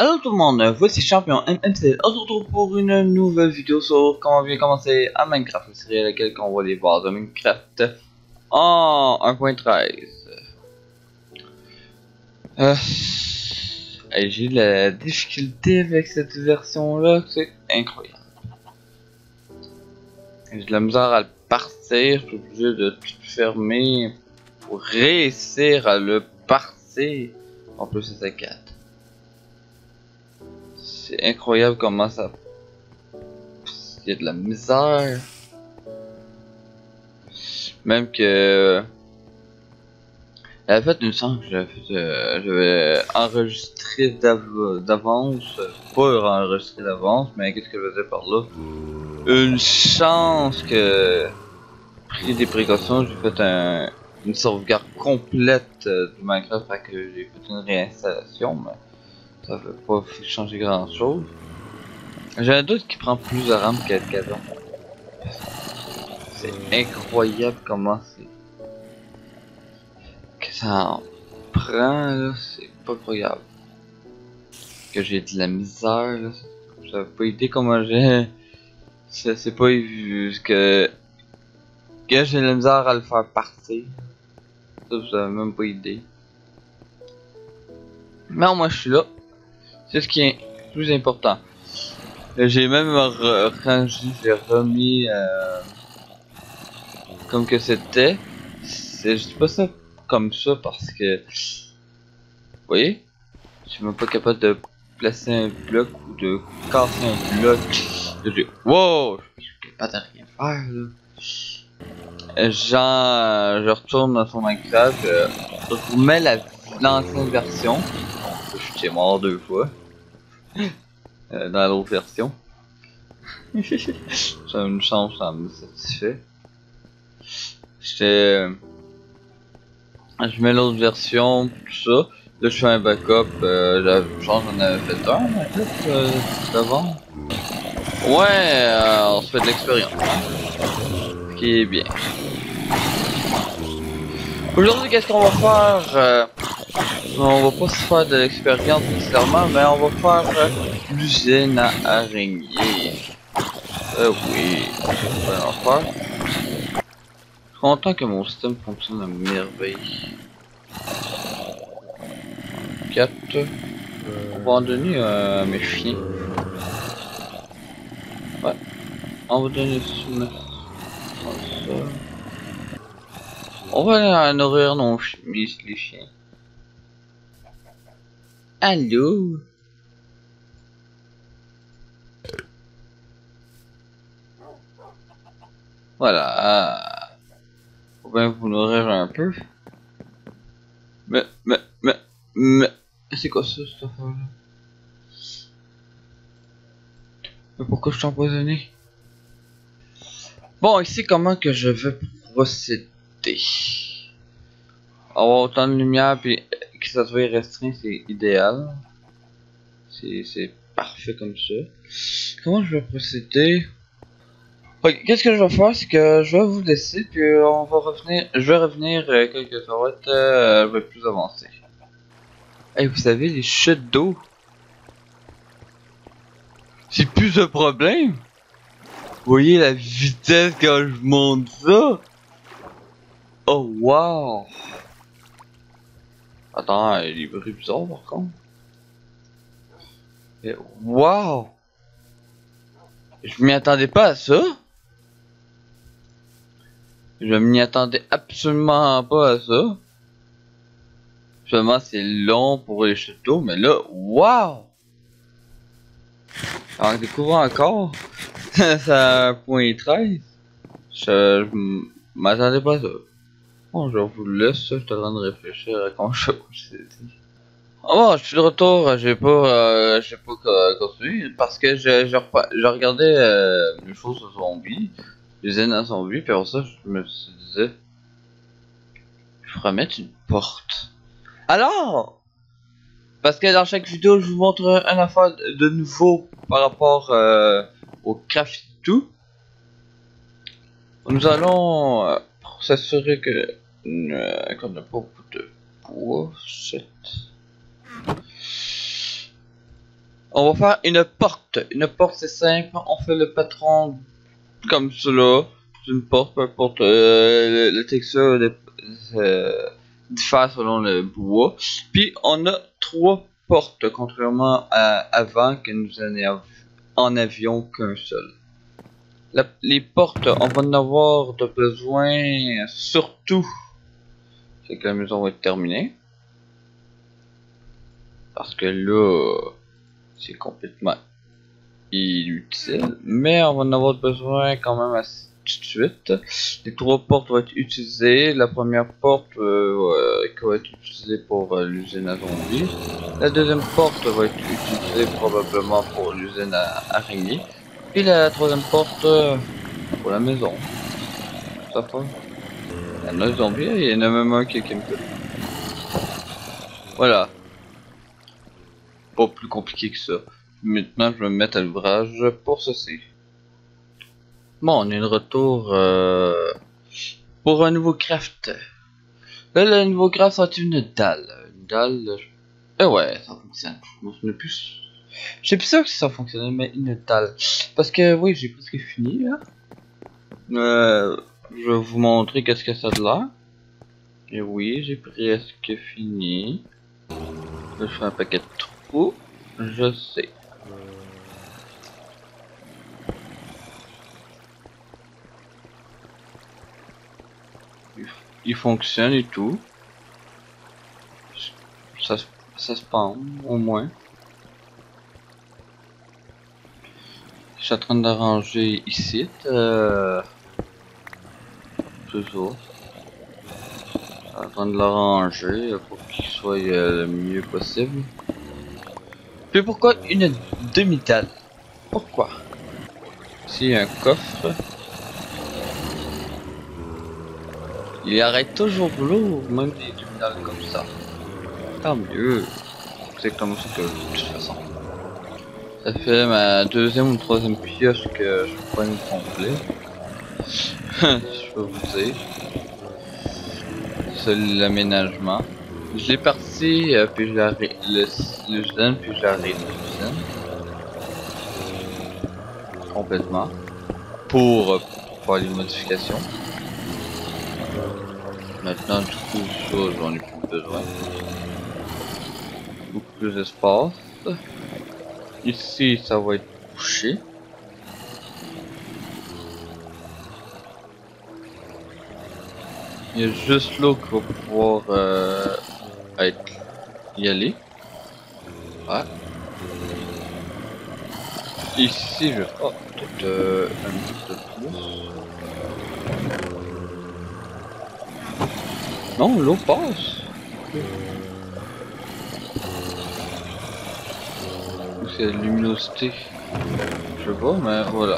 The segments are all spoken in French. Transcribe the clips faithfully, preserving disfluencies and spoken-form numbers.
Allô tout le monde, voici Champion M M C. On se retrouve pour une nouvelle vidéo sur comment bien commencer à Minecraft, une série à laquelle on va les bases de Minecraft en un point treize. Euh, J'ai la difficulté avec cette version là, c'est incroyable. J'ai de la misère à le partir, je suis obligé de tout fermer pour réussir à le partir. En plus c'est quatre. C'est incroyable comment ça... Il y a de la misère. Même que... En fait, il me semble que j'avais fait, euh, j'avais enregistré d'avance, pas enregistré d'avance, mais qu'est-ce que je faisais par là? Une chance que, pris des précautions, j'ai fait un, une sauvegarde complète euh, du Minecraft, fait que j'ai fait une réinstallation, mais ça fait pas changer grand chose. J'ai un doute qui prend plus de RAM qu'Alcazon. C'est incroyable comment c'est... que ça en prend là, c'est pas croyable. Que j'ai de la misère là, j'avais pas idée comment j'ai... C'est pas vu que... que j'ai de la misère à le faire partir. Ça, j'avais même pas idée. Mais moi je suis là. C'est ce qui est plus important. J'ai même rangé, j'ai remis euh, comme que c'était. Je dis pas ça comme ça parce que, vous voyez, je suis même pas capable de placer un bloc ou de casser un bloc. Je... Wow, je suis capable de rien faire là. Genre, je retourne sur Minecraft, je remets l'ancienne version. Je suis mort deux fois. Euh, dans l'autre version. J'ai une chance, ça me satisfait. J'étais... Je mets l'autre version, tout ça. Là, je fais un backup. Euh, je pense que j'en avais fait un, en fait, euh, d'avant. Ouais, euh, on se fait de l'expérience. Ce qui est bien. Aujourd'hui, qu'est-ce qu'on va faire? euh, On va pas se faire de l'expérience nécessairement, mais on va faire euh, l'usine à araignées. Euh, oui, on va en faire. Je suis content que mon système fonctionne à merveille. quatre. On va en donner à mes chiens. Ouais. On va donner ça. On va nourrir nos chiens, les chiens. Allô? Voilà. Faut bien vous nourrir un peu. Mais, mais, mais, mais... C'est quoi ça, cette affaire-là? Mais pourquoi je suis empoisonné? Bon, ici, comment que je vais procéder? Avoir autant de lumière puis que ça soit restreint, c'est idéal. C'est parfait comme ça. Comment je vais procéder? Ok, qu'est-ce que je vais faire, c'est que je vais vous laisser puis on va revenir. Je vais revenir euh, quelques fois, euh, je vais plus avancer. Et hey, vous savez, les chutes d'eau, c'est plus un problème. Vous voyez la vitesse quand je monte ça? Oh wow! Attends, il y a des bruits bizarres par contre. Et wow! Je m'y attendais pas à ça. Je m'y attendais absolument pas à ça. Seulement c'est long pour les chutes d'eau, mais là, wow! En découvrant encore, ça a point treize. Je, je m'attendais pas à ça. Bon, je vous laisse, je suis en train de réfléchir à comment je fais. Oh, bon, je suis de retour, j'ai pas, euh, j'ai pas euh, continué parce que je, je, je regardais euh, les choses sur zombie, les énormes zombies, puis pour ça, je me suis dit, je pourrais mettre une porte. Alors, parce que dans chaque vidéo, je vous montre un affaire de nouveau par rapport euh, au craft et tout. Nous allons, euh, pour s'assurer que euh, qu'on n'a pas beaucoup de bois, shit. On va faire une porte. Une porte c'est simple, on fait le patron comme cela. Une porte, peu importe euh, le, le texture de, euh, diffère selon le bois. Puis on a trois portes, contrairement à avant que nous en, en avions qu'un seul. La, les portes, on va en avoir de besoin surtout c'est que la maison va être terminée. Parce que là, c'est complètement inutile. Mais on va en avoir besoin quand même assez tout de suite. Les trois portes vont être utilisées. La première porte euh, qui va être utilisée pour euh, l'usine à zombies. La deuxième porte va être utilisée probablement pour l'usine à araignées. Puis la troisième porte euh, pour la maison. Ça fait. Il y en a des zombies, il y en a même un qui est chemical. Voilà. Pas plus compliqué que ça. Maintenant, je vais me mettre à l'ouvrage pour ceci. Bon, on est de retour euh, pour un nouveau craft. Là, le nouveau craft, c'est une dalle. Une dalle. Je... Eh ouais, ça fonctionne. Je m'en souviens plus. Je sais plus sûr que ça fonctionne, mais une dalle. Parce que, oui, j'ai presque fini là. Euh, je vais vous montrer qu'est-ce que ça a de l'air. Et oui, j'ai presque fini. Là, je fais un paquet de trous. Je sais. Il fonctionne et tout. Ça, ça se pend au moins. Je suis en train d'arranger ici. Euh... Toujours. Je suis en train de l'arranger pour qu'il soit euh, le mieux possible. Puis pourquoi une demi-dalle? Pourquoi? Ici il y a un coffre. Il arrête toujours lourd, même des demi-dalles comme ça. Tant mieux. C'est comme ça que de toute façon. Ça fait ma deuxième ou troisième pioche que je prends une complet. Je peux vous dire. C'est l'aménagement. Je l'ai parti, euh, puis je l'ai le, l'usine, puis je l'arrête l'usine. Complètement. Pour, euh, pour faire les modifications. Maintenant, du coup, ça, j'en ai plus besoin. Beaucoup plus d'espace. Ici, ça va être bouché. Il y a juste l'eau qui va pouvoir euh, être y aller. Ouais. Ici, je oh, peut-être euh, un petit peu plus. Non, l'eau passe. C'est la luminosité. Je sais pas, mais voilà.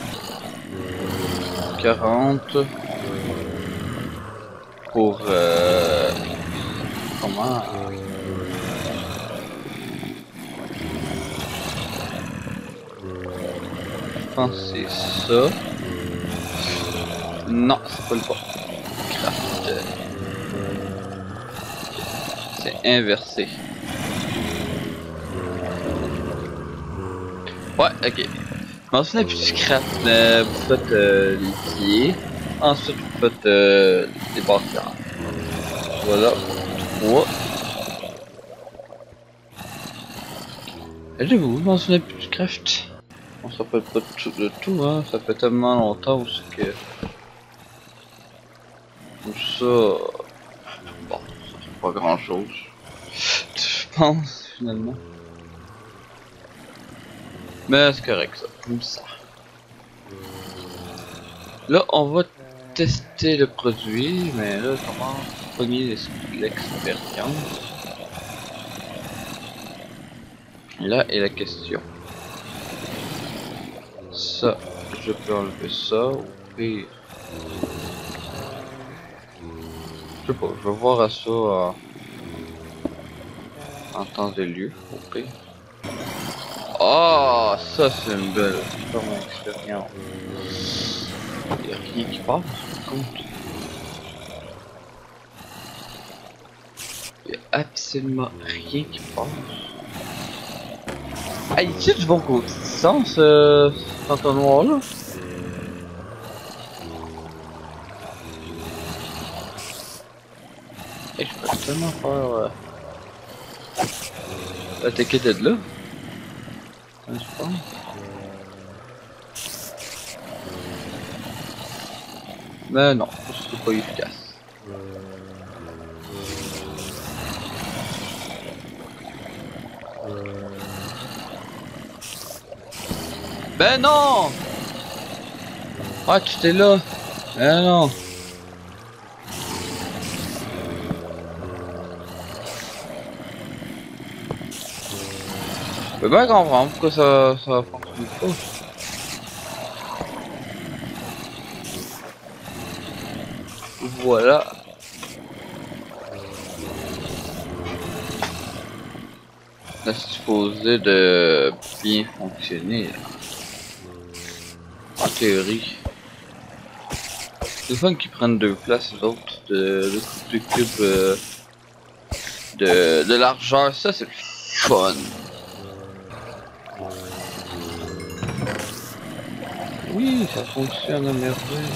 quarante pour euh, comment je pense que c'est ça. Non, c'est pas le bon. Craft. C'est inversé. Ouais, ok. Ensuite, la petite craft, euh, vous faites euh, les pieds. Ensuite, vous faites euh, les barrières. Voilà. trois. Et vous, dans une petite craft. On s'en rappelle pas de tout, de tout, hein. Ça fait tellement longtemps aussi que. Tout ça. Bon, ça fait pas grand chose. Je pense, finalement. Mais c'est correct ça, comme ça. Là, on va tester le produit, mais là, comment pogner l'expérience? Là est la question. Ça, je peux enlever ça, ou pire. Je sais pas, je vais voir à ça euh, en temps de lieu, au pire. Oh, ça c'est une belle expérience. Il n'y a rien qui passe, par contre. Il n'y a absolument rien qui passe. Ah, ici du bon côté sens euh, cet entonnoir là. Et je peux tellement faire euh... attaquer de là. Je pense. Mais non, c'est pas efficace. Ben non! Ah, tu t'es là! Ben non! Je peux bien comprendre pourquoi ça, ça fonctionne pas. Voilà. Là, c'est supposé de bien fonctionner. Là. En théorie. C'est fun qu'ils prennent deux places, les autres, de, de, de cubes euh, de, de largeur. Ça, c'est fun. Oui, ça fonctionne à merveille.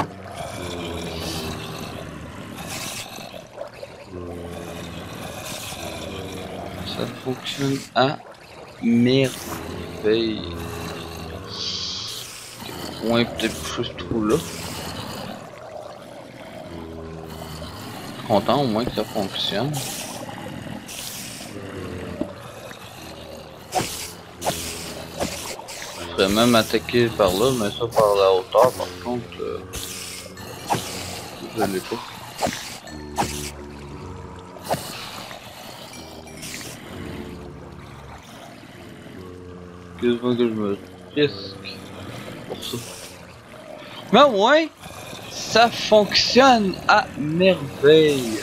Ça fonctionne à merveille. Ouais, peut-être plus trop là. Content au moins que ça fonctionne. Je pourrais même attaquer par là, mais ça par la hauteur par contre, euh, je l'ai pas. Qu'est-ce que je me risque pour ça? Mais au moins, ça fonctionne à merveille.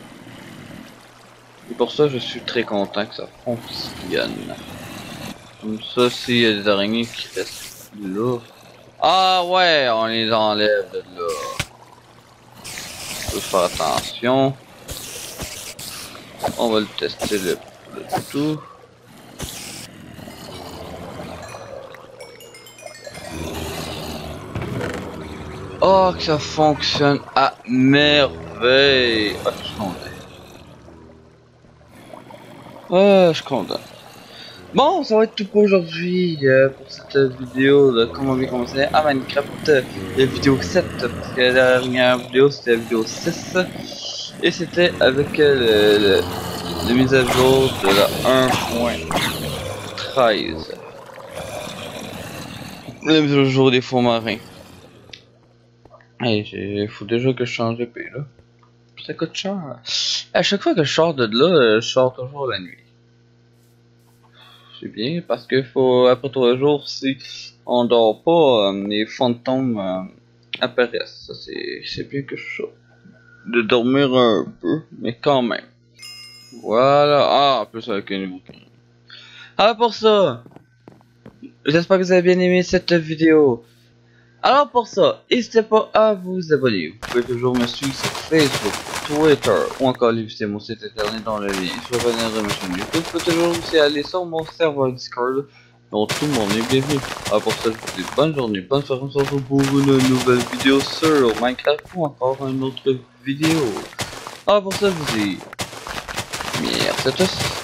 Et pour ça, je suis très content que ça fonctionne. Comme ça, s'il y a des araignées qui restent là. Ah ouais, on les enlève de là. Faut faire attention. On va le tester le, le tout. Oh, que ça fonctionne à merveille. Ah, je suis content. Ah, je suis content. Bon, ça va être tout pour aujourd'hui, euh, pour cette vidéo de comment bien commencer à Minecraft, euh, la vidéo sept, parce que la dernière vidéo c'était la vidéo six, et c'était avec euh, le, le, la mise à jour de la un point treize. La mise à jour des fonds marins. Et il faut déjà que je change de pays là. Ça coûte cher. À chaque fois que je sors de là, je sors toujours la nuit. C'est bien parce que faut après trois jours si on dort pas, euh, les fantômes euh, apparaissent. Ça c'est c'est bien que ça. De dormir un peu, mais quand même. Voilà. Ah, en plus avec un nouveau. Alors pour ça, j'espère que vous avez bien aimé cette vidéo. Alors pour ça, n'hésitez pas à vous abonner. Vous pouvez toujours me suivre sur Facebook, Twitter ou encore aller visiter mon site internet dans le lien sur le lien de ma chaîne YouTube. Vous pouvez toujours aussi aller sur mon serveur Discord dont tout le monde est bienvenu. Alors pour ça, je vous dis bonne journée, bonne soirée, on se retrouve pour une nouvelle vidéo sur Minecraft ou encore une autre vidéo. Alors pour ça, je vous dis merci à tous.